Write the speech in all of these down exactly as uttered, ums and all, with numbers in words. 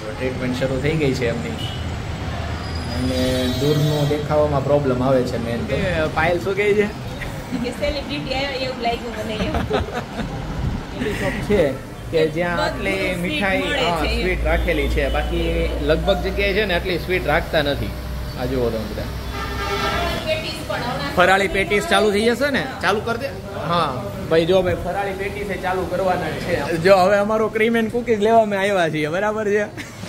Treatment શરૂ થઈ ગઈ છે એમની અને દૂરનો દેખાવામાં પ્રોબ્લેમ આવે છે મેન તો. પાયલ શું કહે છે કે સેલિબ્રિટી આવ્યા એવું લાગ્યું મને એવું છે કે જ્યાં આટલી મીઠાઈ સ્વીટ રાખેલી છે, બાકી લગભગ જગ્યાએ છે ને આટલી સ્વીટ રાખતા નથી. આ જુઓ તમે બધા ફરાળી પેટીસ ચાલુ થઈ જશે ને, ચાલુ કરી દે. હા ભાઈ જો ભાઈ ફરાળી પેટીસ ચાલુ કરવાના છે. જો હવે અમારો ક્રીમ એન્ડ કુકીઝ લેવા અમે આવ્યા છીએ, બરાબર છે.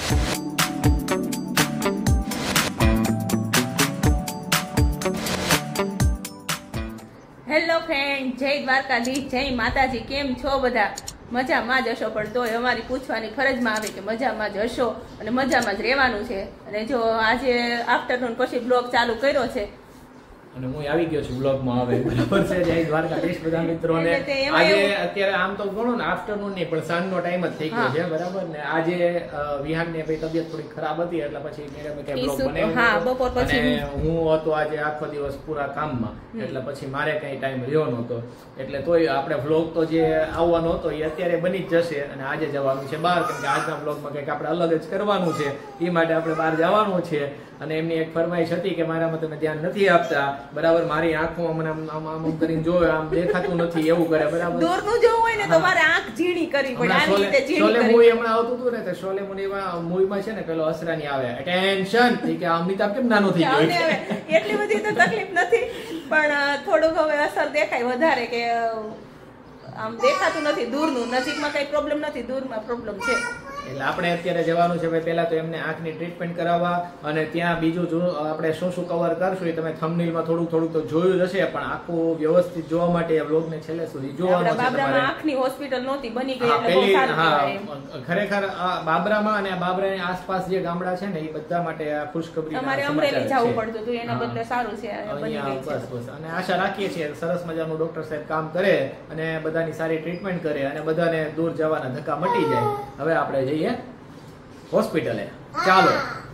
હેલો ફ્રેન્ડ, જય દ્વારકાધીશ, જય માતાજી. કેમ છો બધા? મજામાં જ હશો, પણ તોય અમારી પૂછવાની ફરજમાં આવે કે મજામાં જ હશો અને મજામાં જ રહેવાનું છે. અને જો આજે આફ્ટરનૂન પછી બ્લોગ ચાલુ કર્યો છે અને હું આવી ગયો છું બ્લોગમાં. હવે બરાબર છે. જય દ્વારકાધીશ બધા મિત્રોને. આજે અત્યારે આમ તો ગણો ને આફ્ટરનૂન ની પણ સાંજનો ટાઈમ જ થઈ ગયો છે, બરાબર ને. આજે વિહાન ને ભાઈ તબિયત થોડી ખરાબ હતી એટલે પછી મેડમે કઈ બ્લોગ બનાવ્યો અને હું હતો આજે આખો દિવસ પૂરા કામમાં, એટલે પછી મારે કઈ ટાઈમ રહ્યો નહોતો. એટલે તોય આપણે બ્લોગ તો જે આવવાનો હતો એ અત્યારે બની જ જશે અને આજે જવાનું છે બહાર, કેમ કે આજના બ્લોગમાં કંઈક આપણે અલગ જ કરવાનું છે. એ માટે આપણે બહાર જવાનું છે અને એમની એક ફરમાઈશ હતી કે મારામાં તમે ધ્યાન નથી આપતા, બરાબર. મારી આંખમાં મને આમ આમ કરીને જોવે, આમ દેખાતું નથી એવું કરે, બરાબર. દૂરનું જોવું હોય ને તો મારે આંખ ઝીણી કરવી પડે. આવી રીતે ઝીણી શોલે મૂવી હમણાં આવતું હતું ને, તો શોલે મૂવીમાં મૂવીમાં છે ને પેલો અસરાની આવે અટેન્શન કે અમિતાભ કેમ નાનો થઈ ગયો. એટલી બધી તો તકલીફ નથી, પણ થોડુંક હવે અસર દેખાય વધારે કે આમ દેખાતું નથી. દૂરનું, નજીકમાં કઈ પ્રોબ્લેમ નથી, દૂરમાં પ્રોબ્લેમ છે. એટલે આપણે અત્યારે જવાનું છે ભાઈ પહેલા તો એમને આંખની ટ્રીટમેન્ટ કરાવવા, અને ત્યાં બીજું આપણે શું શું કવર કરશું એ તમે થંબનેલમાં થોડુંક થોડુંક તો જોયું હશે, પણ આખું વ્યવસ્થિત જોવા માટે આ બ્લોગને છેલ્લે સુધી જોવાનું છે તમારે. આંખની હોસ્પિટલ નહોતી બની ગઈ એટલે બહુ સારું કહેવાય. ખરેખર આ બાબરામાં અને આ બાબરાની આસપાસ જે ગામડા છે ને એ બધા માટે આ ખુશખબરી તમારે અમરેલી જવું પડતું હતું, એના બદલે સારું છે બની ગઈ છે. બસ બસ. અને આશા રાખીએ છીએ સરસ મજાનું ડોક્ટર સાહેબ કામ કરે અને બધાની સારી ટ્રીટમેન્ટ કરે અને બધાને દૂર જવાના ધક્કા મટી જાય. હવે આપણે જઈએ હોસ્પિટલે. ચાલો.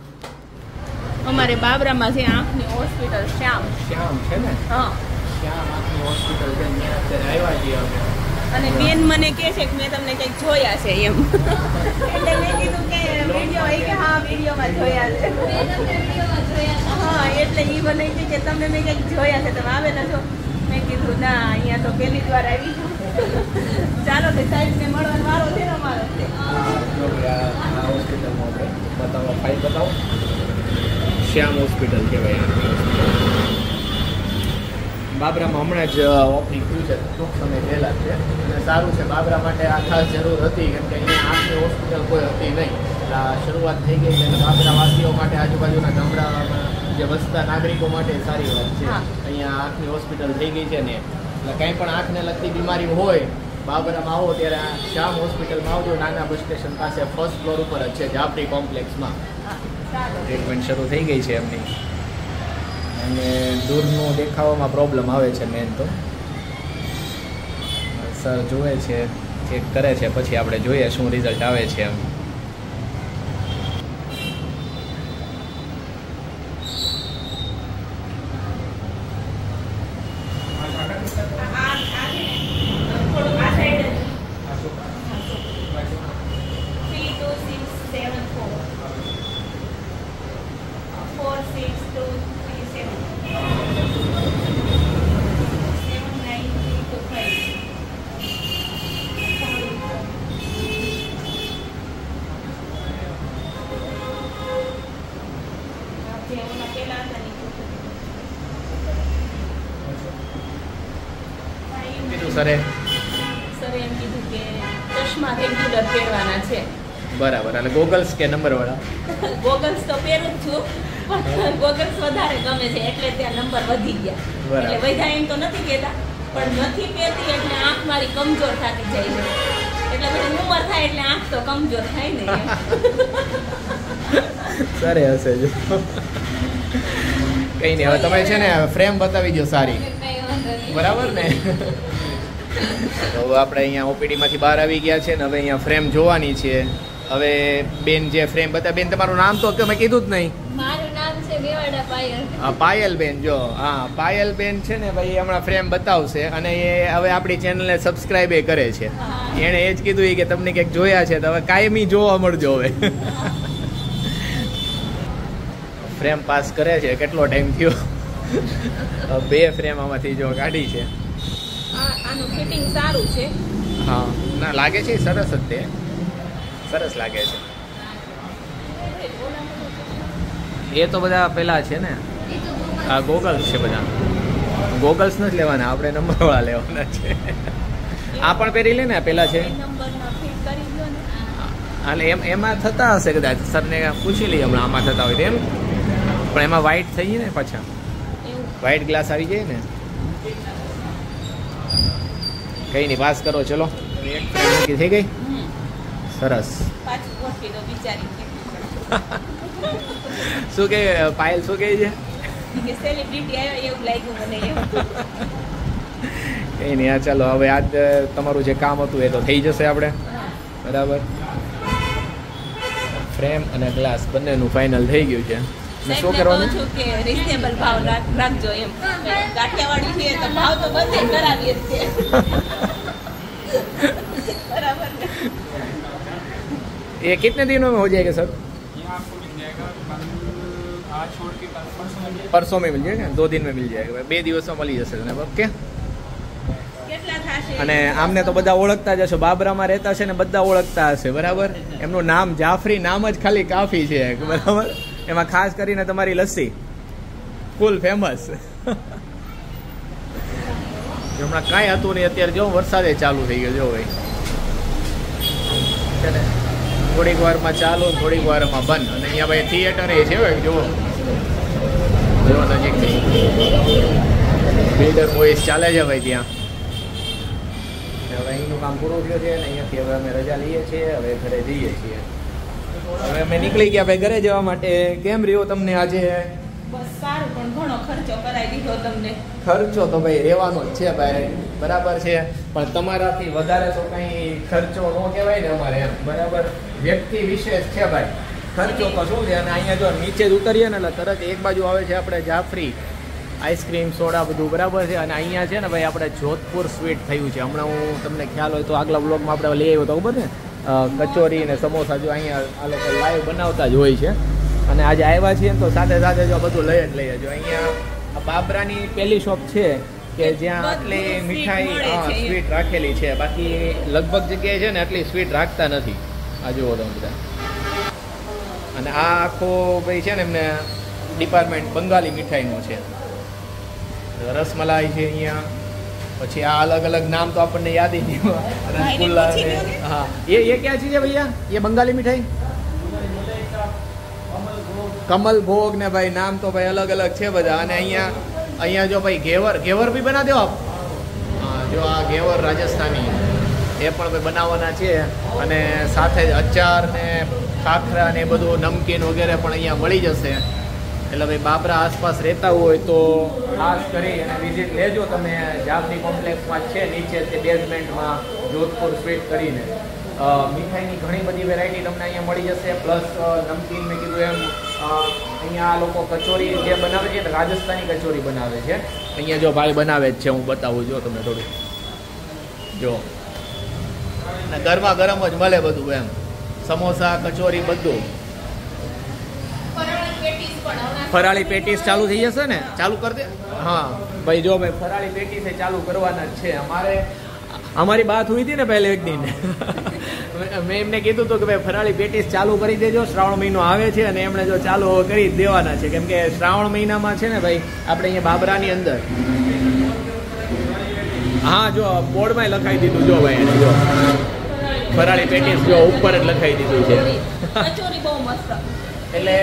અમારે બાબરામાં છે આંખની હોસ્પિટલ શ્યામ શ્યામ છે ને. હા, શ્યામ આંખની હોસ્પિટલ છે, ત્યાં અત્યારે આવ્યા છીએ અમે. અને બેન મને કહે છે કે મેં તમને કંઈક જોયા છે એમ, એટલે મેં કીધું કે વિડીયો હોય કે હા વિડીયોમાં જોયા છે. હા, એટલે એ મને કહે કે તમને મેં કંઈક જોયા છે, તમે આવેલા છો. મેં કીધું ના, અહીંયા તો પહેલી જ વાર આવી છું. ચાલો તો સાહેબને મળવાનો વારો છે ને અમારો. હોસ્પિટલમાં બતાવો, ફાઇલ બતાવો. શ્યામ હોસ્પિટલ કહેવાય. બાબરામાં હમણાં જ ઓપનિંગ થયું છે, ટૂંક સમય પહેલા છે. અને સારું છે, બાબરા માટે આ ખાસ જરૂર હતી, કેમ કે અહીંયા આંખની હોસ્પિટલ કોઈ હતી નહીં. એટલે આ શરૂઆત થઈ ગઈ છે. બાબરા વાસીઓ માટે, આજુબાજુના ગામડામાં જે વસતા નાગરિકો માટે સારી વાત છે. અહીંયા આંખની હોસ્પિટલ થઈ ગઈ છે ને, એટલે કંઈ પણ આંખને લગતી બીમારી હોય બાબરામાં આવો ત્યારે આ શ્યામ હોસ્પિટલમાં આવજો. નાના બસ સ્ટેશન પાસે ફર્સ્ટ ફ્લોર ઉપર જ છે, જાફરી કોમ્પ્લેક્સમાં. ટ્રીટમેન્ટ શરૂ થઈ ગઈ છે એમની અને દૂરનો દેખાવામાં પ્રોબ્લેમ આવે છે મેન તો. સર જુએ છે, ચેક કરે છે, પછી આપણે જોઈએ શું રિઝલ્ટ આવે છે એમ. સરે સરે એમ કીધું કે ચશ્મા રેગ્યુલર પહેરવાના છે. બરાબર. એટલે ગોગલ્સ કે નંબર વાળા? ગોગલ્સ તો પહેરું જ છું, પણ ગોગલ્સ વધારે ગમે છે એટલે ત્યાં નંબર વધી ગયા. એટલે વધ્યા એમ તો નથી કહેતા, પણ નથી પહેરતી એટલે આંખ મારી કમજોર થતી જાય છે. એટલે પછી ઉંમર થાય એટલે આંખ તો કમજોર થાય ને. સરે હશે જો. કઈ નહીં, હવે તમે છે ને ફ્રેમ બતાવી દો સારી, બરાબર ને. તો આપણે અહીંયા ઓપીડી માંથી બહાર આવી ગયા છે ને હવે અહીંયા ફ્રેમ જોવાની છે. હવે બેન જે ફ્રેમ બતા, બેન તમારું નામ તો તમે કીધું જ નહીં. મારું નામ છે પાયલબેન જો હા પાયલબેન છે ને ભાઈ હમણાં ફ્રેમ બતાવશે અને એ હવે આપણી ચેનલને સબસ્ક્રાઇબ એ કરે છે. એણે એ જ કીધું કે તમને ક્યાંક જોયા છે તો હવે કાયમી જોવા મળજો હવે. ફ્રેમ પાસ કરે છે. કેટલો ટાઈમ થયો? બે ફ્રેમ આમાંથી જો કાઢી છે. આનું ફિટિંગ સારું છે. હા ના લાગે છે સરસ જ તે સરસ લાગે છે. એ તો બધા પેલા છે ને આ ગોગલ્સ છે બધા. ગોગલ્સ નથી લેવાના આપણે નંબર વાળા લેવાના છે. આ પણ પહેરી લે ને પેલા છે એટલે એમ એમાં થતા હશે કદાચ સરને પૂછી લઈએ હમણાં આમાં થતા હોય તેમ પણ એમાં વ્હાઈટ થઈ જાય ને પાછા વ્હાઈટ ગ્લાસ આવી જાય ને કઈ નહીં પાસ કરો ચલો. એક ફ્રેમ થઈ ગઈ સરસ. શું કે પાયલ શું કહે છે? કઈ નહીં હા ચાલો હવે આજ તમારું જે કામ હતું એ તો થઈ જશે આપણે બરાબર. ફ્રેમ અને ગ્લાસ બંનેનું ફાઇનલ થઈ ગયું છે. શું કરવાનું છું કે રીઝનેબલ ભાવ રાખજો એમ. કાઠિયાવાડી છે તો ભાવ તો બધે કરાવીએ છે बराबर. ये कितने दिनों में हो जाएगा सर? परसों में मिल जाएगा. दो दिन में मिल जाएगा. બે દિવસમાં મળી જશે ને. ઓકે. અને આમને તો બધા ઓળખતા જ હશો. બાબરામાં રહેતા છે ને બધા ઓળખતા હશે બરાબર. એમનું નામ જાફરી નામ જ ખાલી કાફી છે બરાબર. એમાં ખાસ કરીને તમારી લસ્સી ફૂલ ફેમસ. હમણાં કાંઈ હતું નહીં અત્યારે જો વરસાદે ચાલુ થઈ ગયો જો ભાઈ છે ને થોડીક વારમાં ચાલુ થોડીક વારમાં બંધ. અને અહીંયા ભાઈ થિયેટર એ છે ભાઈ જુઓ જુઓ નજીકથી બિલ્ડર બોઈસ ચાલે છે ભાઈ ત્યાં. હવે અહીંનું કામ પૂરું થયું છે અને અહીંયાથી હવે અમે રજા લઈએ છીએ. હવે ઘરે જઈએ છીએ. હવે અમે નીકળી ગયા ભાઈ ઘરે જવા માટે. કેમ રહ્યો તમને આજે? બસ સારું પણ ઘણો ખર્ચો કરાવી દીધો તમને. ખર્ચો તો ભાઈ રહેવાનો જ છે ભાઈ બરાબર છે પણ તમારાથી વધારે તો કઈ ખર્ચો ન કહેવાય ને અમારે એમ બરાબર. વ્યક્તિ વિશેષ છે ભાઈ. ખર્ચો તો શું છે. અને અહીંયા જો નીચે જ ઉતરીએ ને એટલે તરત એક બાજુ આવે છે આપણે જાફરી આઈસ્ક્રીમ સોડા બધું બરાબર છે. અને અહીંયા છે ને ભાઈ આપણે જોધપુર સ્વીટ થયું છે. હમણાં હું તમને ખ્યાલ હોય તો આગલા બ્લોગમાં આપણે લઈ આવ્યો તો ખબર ને કચોરી ને સમોસા જો અહીંયા આ લોકો લાઈવ બનાવતા જ હોય છે. અને આજે આવ્યા છીએ તો સાથે સાથે જો બધું લઈ જ લઈએ. જો અહીંયા બાબરાની પહેલી શોપ છે કે જ્યાં આટલી મીઠાઈ હા સ્વીટ રાખેલી છે. બાકી લગભગ જગ્યાએ છે ને આટલી સ્વીટ રાખતા નથી. આ જુઓ તમે બધા. અને આ આખો ભાઈ છે ને એમને ડિપાર્ટમેન્ટ બંગાળી મીઠાઈનું છે. રસમલાઈ છે અહીંયા. પછી આ અલગ અલગ નામ તો આપણને યાદ જ નહીં. રસગુલ્લા હા એ એ ક્યાં ચીજ છે ભૈયા? એ બંગાળી મીઠાઈ કમલ ભોગ ને ભાઈ નામ તો ભાઈ અલગ અલગ છે બધા. અને અહીંયા અહીંયા જો ભાઈ ઘેવર ઘેવર બી બના દો આપ. હા જો આ ઘેવર રાજસ્થાની એ પણ ભાઈ બનાવવાના છે. અને સાથે જ અચાર ને ખાખરા ને બધું નમકીન વગેરે પણ અહીંયા મળી જશે. એટલે ભાઈ બાબરા આસપાસ રહેતા હોય તો ખાસ કરી અને વિઝિટ લેજો તમે. જાફરી કોમ્પ્લેક્સમાં છે નીચે તે બેઝમેન્ટમાં જોધપુર સ્વીટ કરીને મીઠાઈની ઘણી બધી વેરાયટી તમને અહીંયા મળી જશે. પ્લસ નમકીન મેં કીધું એમ અહીંયા આ લોકો કચોરી જે બનાવે છે રાજસ્થાની કચોરી બનાવે છે. અહીંયા જો ભાઈ બનાવે જ છે. હું બતાવું જો તમને થોડું જો અને ગરમા ગરમ જ મળે બધું એમ. સમોસા કચોરી બધું. ફરાળી પેટીસ ચાલુ થઈ જશે ને? ચાલુ કરી દે. હા ભાઈ જો ભાઈ ફરાળી પેટીસ ચાલુ કરવાના જ છે. અમારે અમારી બાત हुई थी ને પહેલે એક દિન મેં એમને કીધું હતું કે ભાઈ ફરાળી પેટીસ ચાલુ કરી દેજો. શ્રાવણ મહિનો આવે છે અને એમણે જો ચાલુ કરી દેવાના છે. કેમ કે શ્રાવણ મહિનામાં છે ને ભાઈ આપણે અહીંયા બાબરાની અંદર હા જો બોર્ડમાં લખાઈ દીધું જો ભાઈ એને જો ફરાળી પેટીસ જો ઉપર જ લખાઈ દીધું છે. કચોરી બહુ મસ્ત. એટલે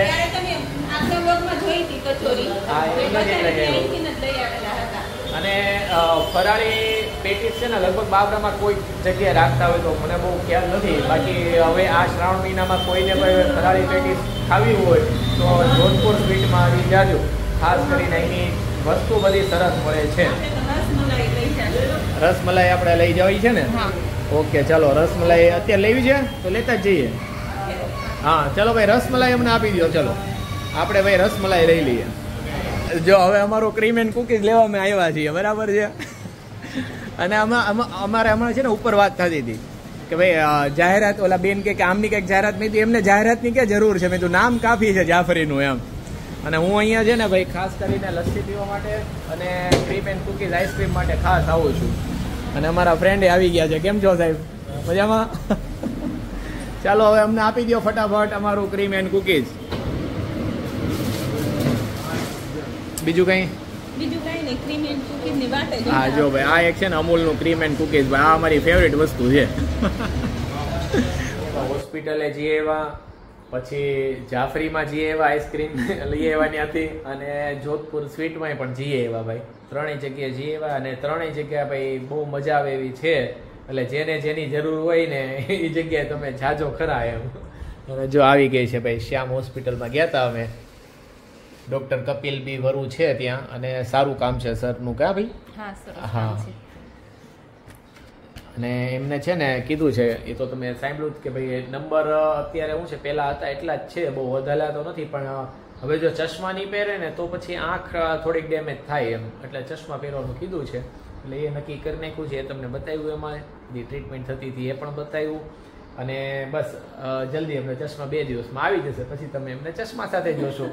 અને ફરાળી પેટીસ છે ને લગભગ બાબરામાં કોઈ જગ્યાએ રાખતા હોય તો મને બહુ ખ્યાલ નથી. બાકી હવે આ શ્રાવણ મહિનામાં કોઈને કોઈ ફરાળી પેટીસ ખાવી હોય તો જોધપુર સ્વીટમાં આવી જાજો. ખાસ કરીને એની વસ્તુ બધી સરસ મળે છે. રસમલાઈ આપણે લઈ જવી છે ને? ઓકે ચાલો રસમલાઈ અત્યારે લેવી છે તો લેતા જ જઈએ. હા ચલો ભાઈ રસમલાઈ અમને આપી દો. ચલો આપણે ભાઈ રસમલાઈ લઈ લઈએ. જો હવે અમારું ક્રીમ એન્ડ કુકીઝ લેવા અમે આવ્યા છીએ, બરાબર છે. અને આમાં અમારે હમણાં છે ને ઉપર વાત થતી હતી કે ભાઈ જાહેરાત, ઓલા બેન કે આમની કંઈક જાહેરાત નહીં હતી, એમને જાહેરાતની ક્યાં જરૂર છે, મેં તો નામ કાફી છે જાફરીનું એમ. અને હું અહીંયા છે ને ભાઈ ખાસ કરીને લસ્સી પીવા માટે અને ક્રીમ એન્ડ કુકીઝ આઈસ્ક્રીમ માટે ખાસ આવું છું. અને અમારા ફ્રેન્ડે આવી ગયા છે. કેમ છો સાહેબ? મજામાં? ચાલો હવે અમને આપી દો ફટાફટ અમારું ક્રીમ એન્ડ કુકીઝ. બીજું કંઈ? બીજું કંઈ નહીં, ક્રીમ એન્ડ કુકીઝની વાત જ. હા જો ભાઈ, આ એક છે ને અમૂલનું ક્રીમ એન્ડ કુકીઝ, ભાઈ આ અમારી ફેવરેટ વસ્તુ છે. હોસ્પિટલે જઈએ એવા, પછી જાફરીમાં જઈએ એવા, આઈસ્ક્રીમ લઈએ એવાની હતી, અને જોધપુર સ્વીટમાં પણ જઈએ એવા ભાઈ. ત્રણેય જગ્યાએ જઈએ એવા, અને ત્રણેય જગ્યા ભાઈ બહુ મજા આવે એવી છે. એટલે જેને જેની જરૂર હોય ને એ જગ્યાએ તમે જાજો ખરા એમ. અને જો આવી ગઈ છે ભાઈ, શ્યામ હોસ્પિટલમાં ગયા હતા અમે. ડોક્ટર કપિલ બી વરુ છે ત્યાં, અને સારું કામ છે સરનું. કા ભાઈ? હા. અને એમને છે ને કીધું છે, એ તો તમે સાંભળ્યું કે ભાઈ નંબર અત્યારે શું છે, પહેલા હતા એટલા જ છે, બહુ વધારેલા તો નથી. પણ હવે જો ચશ્મા નહીં પહેરે ને તો પછી આંખ થોડીક ડેમેજ થાય એમ, એટલે ચશ્મા પહેરવાનું કીધું છે. એટલે એ નક્કી કરી નાખ્યું છે, એ તમને બતાવ્યું, એમાં જે ટ્રીટમેન્ટ થતી હતી એ પણ બતાવ્યું. અને બસ જલ્દી એમને ચશ્મા બે દિવસમાં આવી જશે, પછી તમે એમને ચશ્મા સાથે જોશો.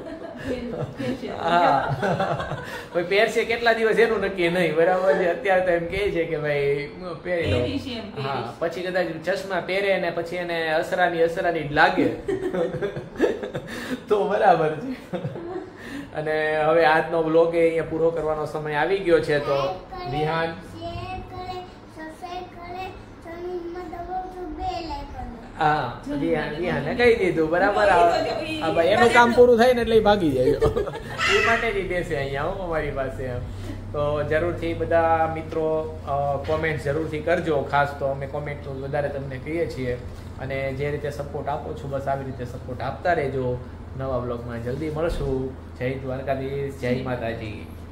હા, પહેરશે કેટલા દિવસ એનું નક્કી નહીં, બરાબર છે. અત્યારે તો એમ કહે છે કે ભાઈ પહેરી લો. હા, પછી કદાચ ચશ્મા પહેરે ને પછી એને અસરાની અસરાની લાગે તો બરાબર છે. અને હવે આજનો બ્લોગ અહીંયા પૂરો કરવાનો સમય આવી ગયો છે. તો વિહાન હા વિહાન વિહાને કહી દીધું, બરાબર. હા ભાઈ, એનું કામ પૂરું થાય ને એટલે ભાગી જાય, એ માટે જ બેસે અહીંયા હું અમારી પાસે. તો જરૂરથી બધા મિત્રો કોમેન્ટ જરૂરથી કરજો. ખાસ તો અમે કોમેન્ટ તો વધારે તમને કહીએ છીએ, અને જે રીતે સપોર્ટ આપો છો બસ આવી રીતે સપોર્ટ આપતા રહેજો. નવા બ્લોગમાં જલ્દી મળશું. જય દ્વારકાધીશ, જય માતાજી.